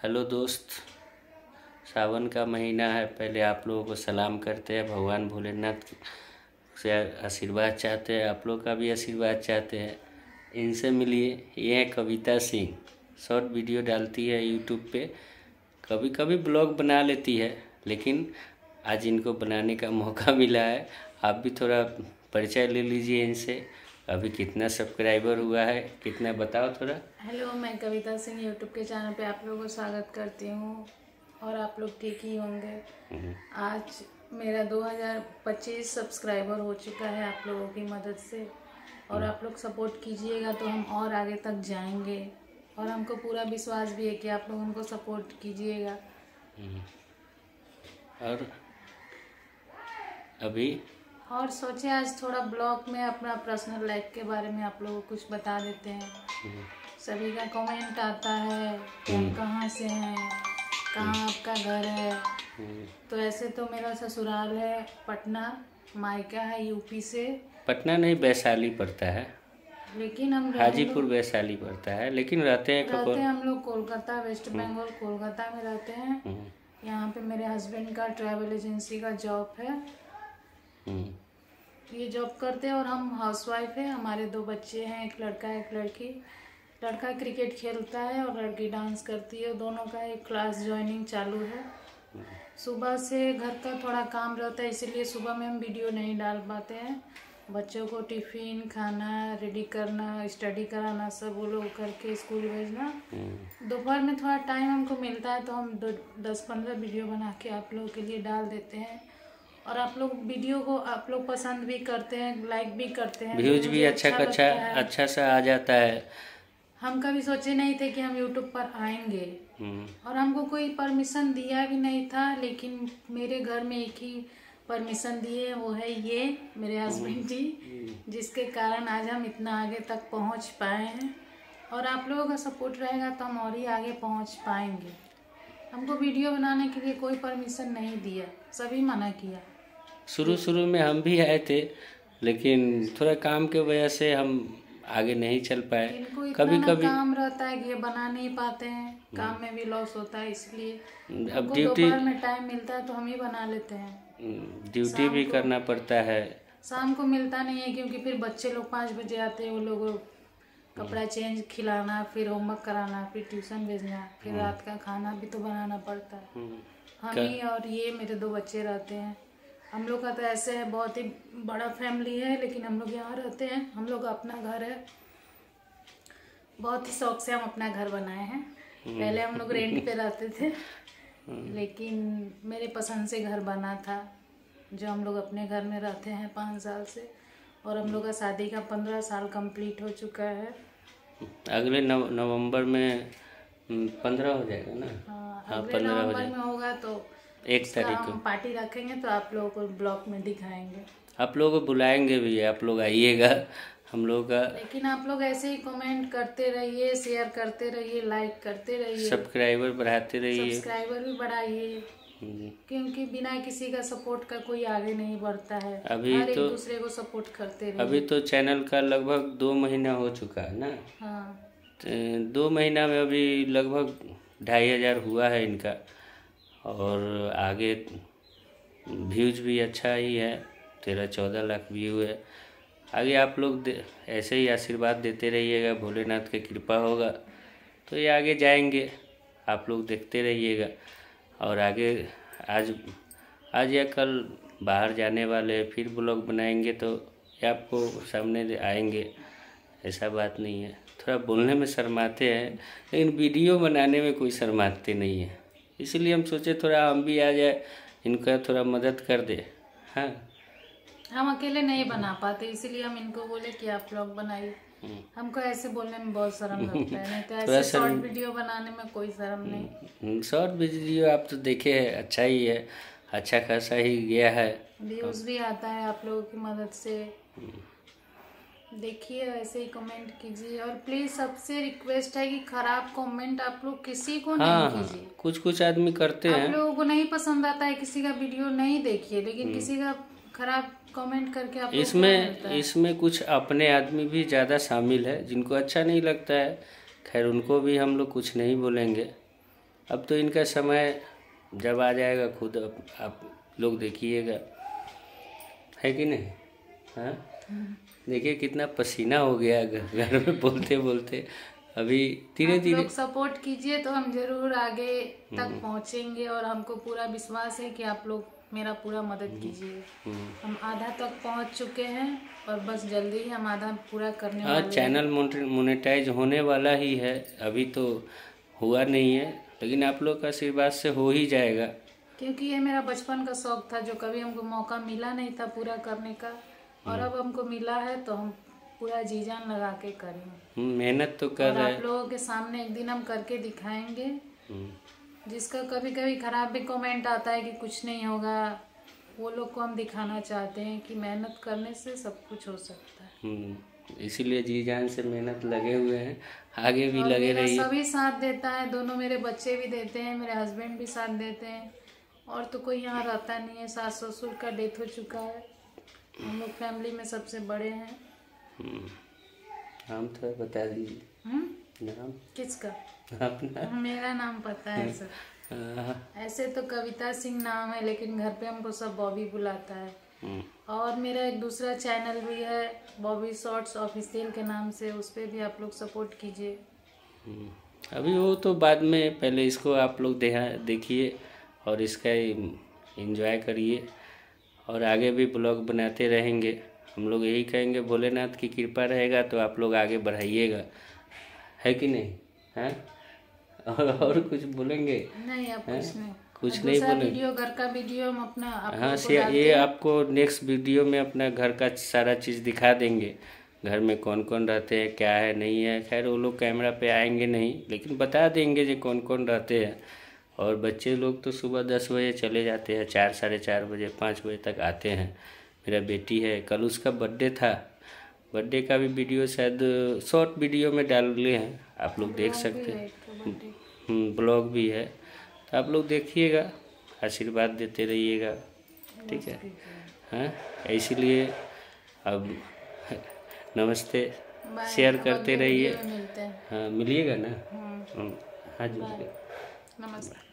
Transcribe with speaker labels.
Speaker 1: Hello दोस्त, सावन का महीना है। पहले आप लोगों को सलाम करते हैं, भगवान भोलेनाथ से आशीर्वाद चाहते हैं, आप लोग का भी आशीर्वाद चाहते हैं। इनसे मिलिए, ये है कविता सिंह। शॉर्ट वीडियो डालती है यूट्यूब पे, कभी कभी ब्लॉग बना लेती है, लेकिन आज इनको बनाने का मौका मिला है। आप भी थोड़ा परिचय ले लीजिए इनसे। अभी कितना सब्सक्राइबर हुआ है, कितना बताओ थोड़ा।
Speaker 2: हेलो, मैं कविता सिंह यूट्यूब के चैनल पे आप लोगों को स्वागत करती हूँ और आप लोग ठीक ही होंगे। आज मेरा 2025 सब्सक्राइबर हो चुका है आप लोगों की मदद से, और आप लोग सपोर्ट कीजिएगा तो हम और आगे तक जाएंगे, और हमको पूरा विश्वास भी है कि आप लोग हमको सपोर्ट कीजिएगा।
Speaker 1: और अभी और
Speaker 2: सोचे आज थोड़ा ब्लॉग में अपना पर्सनल लाइफ के बारे में आप लोगों को कुछ बता देते हैं। सभी का कमेंट आता है कि हम कहाँ से हैं, कहाँ आपका घर है। तो ऐसे तो मेरा ससुराल है पटना, मायका है यूपी से।
Speaker 1: पटना नहीं, वैशाली पड़ता है,
Speaker 2: लेकिन हम
Speaker 1: हाजीपुर वैशाली पड़ता है, लेकिन रहते हैं
Speaker 2: हम लोग कोलकाता, वेस्ट बंगाल कोलकाता में रहते हैं। यहाँ पे मेरे हस्बैंड का ट्रैवल एजेंसी का जॉब है, ये जॉब करते हैं, और हम हाउसवाइफ है। हमारे 2 बच्चे हैं, एक लड़का एक लड़की। लड़का क्रिकेट खेलता है और लड़की डांस करती है। दोनों का एक क्लास ज्वाइनिंग चालू है। सुबह से घर का थोड़ा काम रहता है, इसीलिए सुबह में हम वीडियो नहीं डाल पाते हैं। बच्चों को टिफिन खाना रेडी करना, स्टडी कराना, सब वो लोग करके स्कूल भेजना। दोपहर में थोड़ा टाइम हमको मिलता है तो हम 10-15 वीडियो बना के आप लोगों के लिए डाल देते हैं, और आप लोग वीडियो को आप लोग पसंद भी करते हैं, लाइक भी करते हैं,
Speaker 1: व्यूज भी अच्छा सा आ जाता है।
Speaker 2: हम कभी सोचे नहीं थे कि हम यूट्यूब पर आएंगे, और हमको कोई परमिशन दिया भी नहीं था, लेकिन मेरे घर में एक ही परमिशन दिए, वो है ये मेरे हस्बैंड जी, जिसके कारण आज हम इतना आगे तक पहुंच पाए हैं। और आप लोगों का सपोर्ट रहेगा तो हम और ही आगे पहुंच पाएंगे। हमको वीडियो बनाने के लिए कोई परमिशन नहीं दिया, सभी मना किया।
Speaker 1: शुरू में हम भी आए थे, लेकिन थोड़ा काम के वजह से हम आगे नहीं चल पाए।
Speaker 2: कभी काम रहता है कि ये बना नहीं पाते हैं, काम में भी लॉस होता है, इसलिए अब ड्यूटी में टाइम मिलता है तो हम ही बना लेते हैं।
Speaker 1: ड्यूटी भी करना पड़ता है,
Speaker 2: शाम को मिलता नहीं है, क्योंकि फिर बच्चे लोग 5 बजे आते हैं, वो लोग कपड़ा चेंज, खिलाना, फिर होमवर्क कराना, फिर ट्यूशन भेजना, फिर रात का खाना भी तो बनाना पड़ता है। हम ही और ये मेरे 2 बच्चे रहते हैं। हम लोग का तो ऐसे है, बहुत ही बड़ा फैमिली है, लेकिन हम लोग यहाँ रहते हैं। हम लोग अपना घर है, बहुत ही शौक से हम अपना घर बनाए हैं। पहले हम लोग रेंट पे रहते थे, लेकिन मेरे पसंद से घर बना था, जो हम लोग अपने घर में रहते हैं 5 साल से, और हम लोग का शादी का 15 साल कंप्लीट हो चुका है।
Speaker 1: अगले नवंबर में 15 हो जाएगा ना?
Speaker 2: हाँ, अगले नवंबर में होगा तो
Speaker 1: 1 तारीख को
Speaker 2: पार्टी रखेंगे, तो आप लोगों को ब्लॉग में दिखाएंगे।
Speaker 1: आप लोगों को बुलाएंगे भी, आप लोग आइएगा हम लोग का।
Speaker 2: लेकिन आप लोग ऐसे ही कमेंट करते रहिए, शेयर करते रहिए, लाइक करते रहिए,
Speaker 1: सब्सक्राइबर बढ़ाते रहिए,
Speaker 2: सब्सक्राइबर भी बढ़ाइए, क्योंकि बिना किसी का सपोर्ट का कोई आगे नहीं बढ़ता है।
Speaker 1: अभी
Speaker 2: हर
Speaker 1: तो
Speaker 2: एक दूसरे को सपोर्ट करते रहिए।
Speaker 1: अभी तो चैनल का लगभग 2 महीना हो चुका है ना?
Speaker 2: हाँ,
Speaker 1: 2 महीना में अभी लगभग 2500 हुआ है इनका, और आगे व्यूज भी अच्छा ही है, 13-14 लाख व्यू है। आगे आप लोग ऐसे ही आशीर्वाद देते रहिएगा, भोलेनाथ की कृपा होगा तो ये आगे जाएंगे। आप लोग देखते रहिएगा, और आगे आज या कल बाहर जाने वाले, फिर ब्लॉग बनाएंगे तो ये आपको सामने आएंगे। ऐसा बात नहीं है, थोड़ा बोलने में शर्माते हैं, लेकिन वीडियो बनाने में कोई शर्माते नहीं है। इसलिए हम सोचे थोड़ा हम भी आ जाए, इनका थोड़ा मदद कर दे। हाँ,
Speaker 2: हम अकेले नहीं बना पाते, इसीलिए हम इनको बोले कि आप लोग बनाइए। हमको ऐसे बोलने में बहुत शर्म लगता है, नहीं तो ऐसे शॉर्ट वीडियो बनाने में कोई शर्म नहीं।
Speaker 1: शॉर्ट वीडियो आप तो देखे है, अच्छा ही है, अच्छा खासा ही गया है,
Speaker 2: व्यूज भी आता है आप लोगों की मदद से। देखिए, ऐसे ही कमेंट कीजिए, और प्लीज सबसे रिक्वेस्ट है कि खराब कमेंट आप लोग किसी को नहीं कीजिए।
Speaker 1: कुछ आदमी करते हैं,
Speaker 2: आप लोगों को नहीं पसंद आता है किसी का वीडियो नहीं देखिए, लेकिन किसी का खराब कमेंट करके आप
Speaker 1: इसमें कुछ अपने आदमी भी ज़्यादा शामिल है, जिनको अच्छा नहीं लगता है। खैर, उनको भी हम लोग कुछ नहीं बोलेंगे, अब तो इनका समय जब आ जाएगा खुद आप लोग देखिएगा, है कि नहीं? हाँ, देखिए कितना पसीना हो गया घर में बोलते बोलते। अभी धीरे
Speaker 2: आप
Speaker 1: धीरे
Speaker 2: लोग सपोर्ट कीजिए तो हम जरूर आगे तक पहुंचेंगे, और हमको पूरा विश्वास है कि आप लोग मेरा पूरा मदद कीजिए। हम आधा तक पहुंच चुके हैं और बस जल्दी ही हम आधा पूरा करने
Speaker 1: हाँ,
Speaker 2: वाले हैं।
Speaker 1: चैनल मोनेटाइज होने वाला ही है, अभी तो हुआ नहीं है, लेकिन आप लोग का आशीर्वाद से हो ही जाएगा।
Speaker 2: क्योंकि ये मेरा बचपन का शौक था जो कभी हमको मौका मिला नहीं था पूरा करने का, और अब हमको मिला है तो हम पूरा जी जान लगा के करें।
Speaker 1: मेहनत तो कर
Speaker 2: और
Speaker 1: रहे
Speaker 2: आप लोगों के सामने एक दिन हम करके दिखाएंगे। जिसका कभी कभी खराब भी कमेंट आता है कि कुछ नहीं होगा, वो लोग को हम दिखाना चाहते हैं कि मेहनत करने से सब कुछ हो सकता है।
Speaker 1: इसीलिए जी जान से मेहनत लगे हुए हैं, आगे भी लगे
Speaker 2: मेरा
Speaker 1: रहिए।
Speaker 2: सभी साथ देता है, दोनों मेरे बच्चे भी देते हैं, मेरे हस्बैंड भी साथ देते हैं, और तो कोई यहाँ रहता नहीं है। सास ससुर का डेथ हो चुका है, हम लोग फैमिली में सबसे बड़े हैं।
Speaker 1: नाम तो बता दीजिए। नाम
Speaker 2: किसका?
Speaker 1: अपना।
Speaker 2: मेरा नाम पता है सर। ऐसे तो कविता सिंह नाम है, लेकिन घर पे हमको सब बॉबी बुलाता है। और मेरा एक दूसरा चैनल भी है बॉबी शॉर्ट्स ऑफिशियल के नाम से, उस पर भी आप लोग सपोर्ट कीजिए।
Speaker 1: अभी वो तो बाद में, पहले इसको आप लोग देखिए और इसका एंजॉय करिए, और आगे भी ब्लॉग बनाते रहेंगे। हम लोग यही कहेंगे, भोलेनाथ की कृपा रहेगा तो आप लोग आगे बढ़ाइएगा, है कि नहीं? हैं? और कुछ बोलेंगे?
Speaker 2: नहीं, अब कुछ नहीं,
Speaker 1: कुछ नहीं बोलेंगे।
Speaker 2: वीडियो, घर का वीडियो हम अपना
Speaker 1: हाँ, ये आपको नेक्स्ट वीडियो में अपना घर का सारा चीज़ दिखा देंगे, घर में कौन कौन रहते हैं, क्या है नहीं है। खैर वो लोग कैमरा पे आएंगे नहीं, लेकिन बता देंगे जो कौन कौन रहते हैं। और बच्चे लोग तो सुबह 10 बजे चले जाते हैं, 4 साढ़े 4 बजे 5 बजे तक आते हैं। मेरा बेटी है, कल उसका बर्थडे था, बर्थडे का भी वीडियो शायद शॉर्ट वीडियो में डाले हैं, आप लोग देख सकते हैं। ब्लॉग भी है, तो आप लोग देखिएगा, आशीर्वाद देते रहिएगा, ठीक है? हाँ, इसीलिए अब नमस्ते शेयर करते रहिए। हाँ, मिलिएगा ना? हाँ जी,
Speaker 2: नमस्कार।